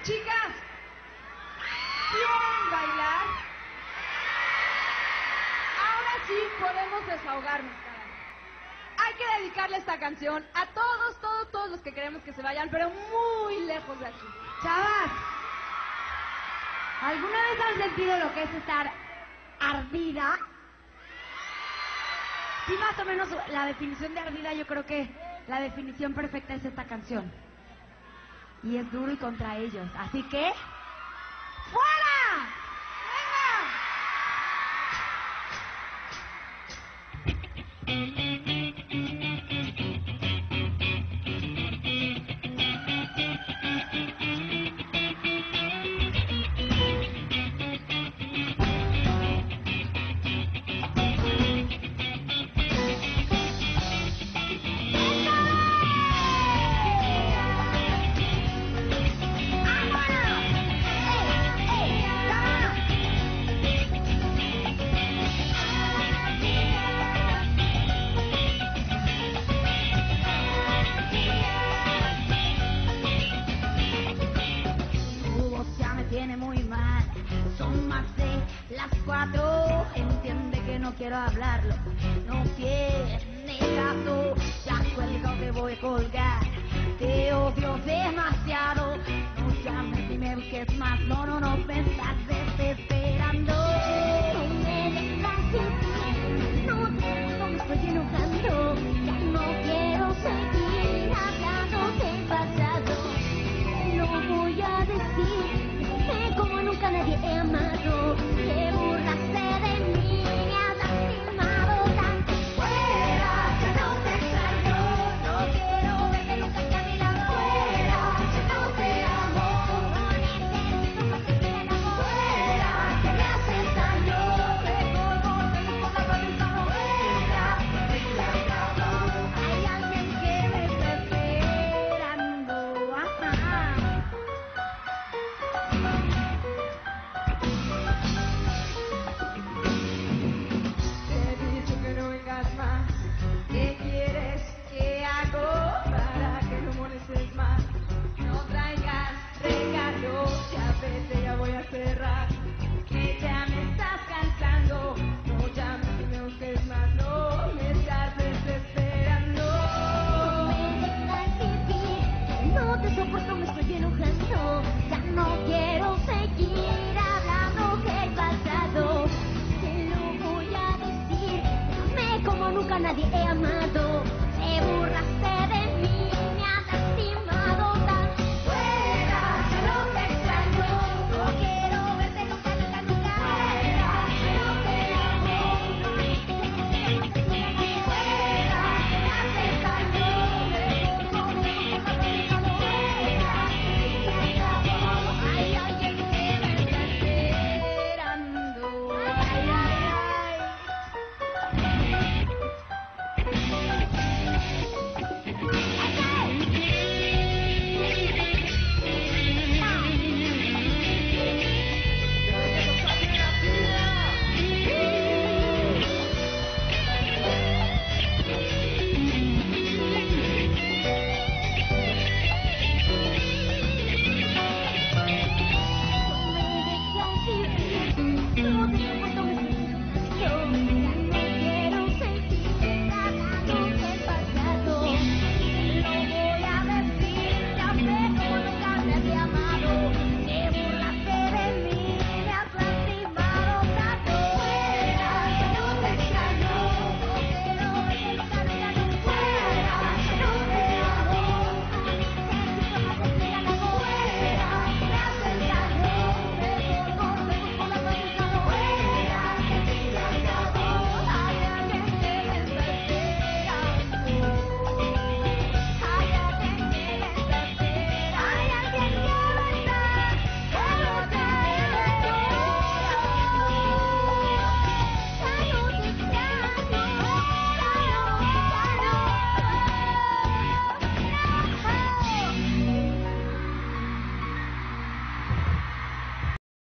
Chicas, ¿quieren bailar? Ahora sí podemos desahogarnos, caray. Hay que dedicarle esta canción a todos los que queremos que se vayan, pero muy lejos de aquí. Chavas, ¿alguna vez han sentido lo que es estar ardida? Sí, más o menos la definición de ardida, yo creo que la definición perfecta es esta canción. Y es duro y contra ellos. Así que, ¡fuera! Tiene muy mal, son más de las 4. Entiende que no quiero hablarlo, no tiene caso. Ya cuelga o te voy a colgar, te odio demasiado. No llames ni me busques más, no me estás desesperando. No me dejas sentir, no me estoy enojando. Ya no quiero seguir hablando del pasado, no voy a decir como nunca nadie he amado. Te burlaste de mí, me has lastimado tanto. Fuera, ya no te extraño, no quiero verte nunca a mi lado. Fuera, ya no te amo, no necesito sentirte el amor. Fuera, que me haces daño, mejor volvemos por la cabeza. Fuera, hay alguien que me está esperando. Ajá. ¿Qué quieres que hago para que no molestes más? No traigas regalos, ya vete, ya voy a cerrar. Que ya me estás cansando, no llames y me busques más, no me estás desesperando. No me dejas vivir, no te soporto, me estoy enojando. Ya no quiero seguir hablando del pasado. Te lo voy a decir, amé como nunca nadie he amado.